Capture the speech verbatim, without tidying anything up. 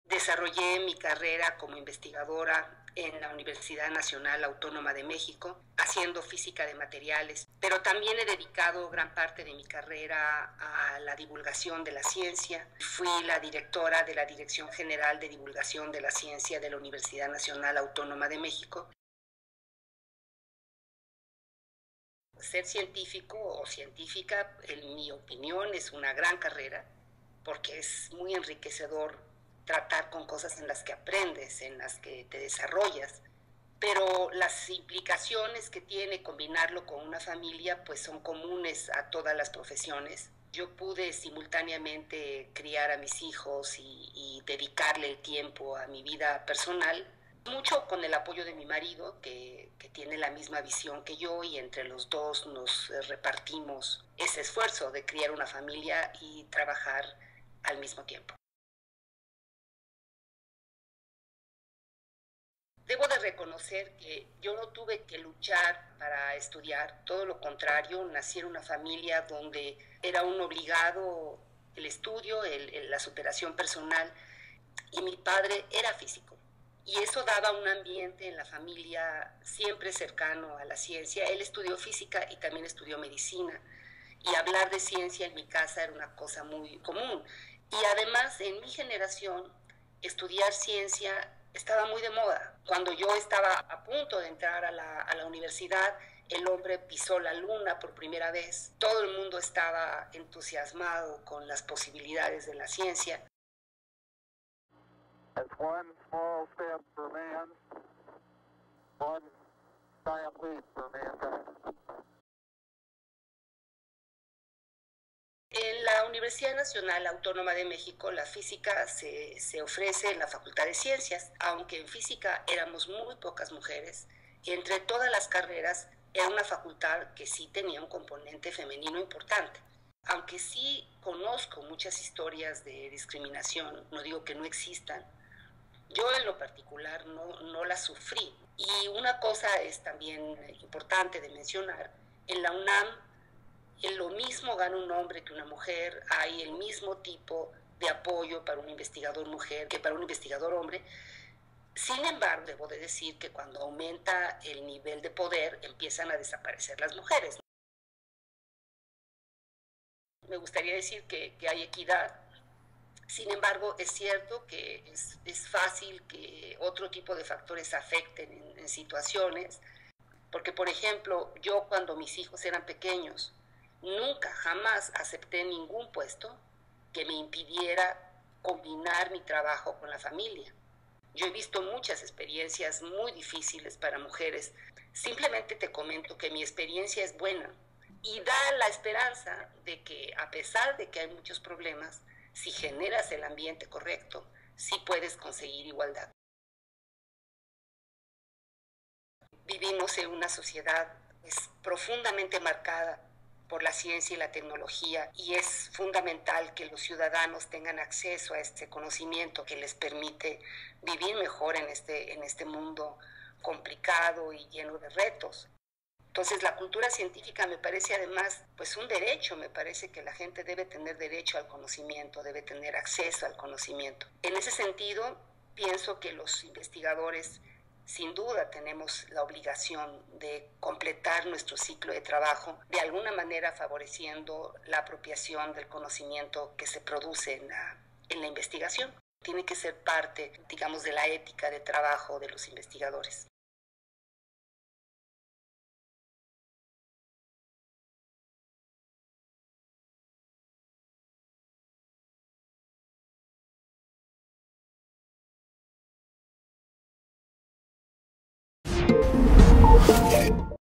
Desarrollé mi carrera como investigadora en la Universidad Nacional Autónoma de México, haciendo física de materiales, pero también he dedicado gran parte de mi carrera a la divulgación de la ciencia. Fui la directora de la Dirección General de Divulgación de la Ciencia de la Universidad Nacional Autónoma de México. Ser científico o científica, en mi opinión, es una gran carrera porque es muy enriquecedor tratar con cosas en las que aprendes, en las que te desarrollas, pero las implicaciones que tiene combinarlo con una familia pues son comunes a todas las profesiones. Yo pude simultáneamente criar a mis hijos y, y dedicarle el tiempo a mi vida personal, mucho con el apoyo de mi marido, que, que tiene la misma visión que yo, y entre los dos nos repartimos ese esfuerzo de criar una familia y trabajar al mismo tiempo. Debo de reconocer que yo no tuve que luchar para estudiar, todo lo contrario, nací en una familia donde era un obligado el estudio, el, el, la superación personal, y mi padre era físico. Y eso daba un ambiente en la familia siempre cercano a la ciencia. Él estudió física y también estudió medicina. Y hablar de ciencia en mi casa era una cosa muy común. Y además, en mi generación, estudiar ciencia estaba muy de moda. Cuando yo estaba a punto de entrar a la, a la universidad, el hombre pisó la luna por primera vez. Todo el mundo estaba entusiasmado con las posibilidades de la ciencia. It's one small step for man, one giant leap for mankind. En la Universidad Nacional Autónoma de México, la física se, se ofrece en la Facultad de Ciencias, aunque en física éramos muy pocas mujeres. Entre todas las carreras era una facultad que sí tenía un componente femenino importante. Aunque sí conozco muchas historias de discriminación, no digo que no existan, yo en lo particular no, no la sufrí. Y una cosa es también importante de mencionar, en la UNAM en lo mismo gana un hombre que una mujer, hay el mismo tipo de apoyo para un investigador mujer que para un investigador hombre. Sin embargo, debo de decir que cuando aumenta el nivel de poder empiezan a desaparecer las mujeres. Me gustaría decir que, que hay equidad. Sin embargo, es cierto que es, es fácil que otro tipo de factores afecten en, en situaciones, porque, por ejemplo, yo cuando mis hijos eran pequeños, nunca, jamás acepté ningún puesto que me impidiera combinar mi trabajo con la familia. Yo he visto muchas experiencias muy difíciles para mujeres. Simplemente te comento que mi experiencia es buena y da la esperanza de que, a pesar de que hay muchos problemas, si generas el ambiente correcto, sí puedes conseguir igualdad. Vivimos en una sociedad pues, profundamente marcada por la ciencia y la tecnología, y es fundamental que los ciudadanos tengan acceso a este conocimiento que les permite vivir mejor en este, en este mundo complicado y lleno de retos. Entonces la cultura científica me parece además pues un derecho, me parece que la gente debe tener derecho al conocimiento, debe tener acceso al conocimiento. En ese sentido, pienso que los investigadores sin duda tenemos la obligación de completar nuestro ciclo de trabajo, de alguna manera favoreciendo la apropiación del conocimiento que se produce en la, en la investigación. Tiene que ser parte, digamos, de la ética de trabajo de los investigadores.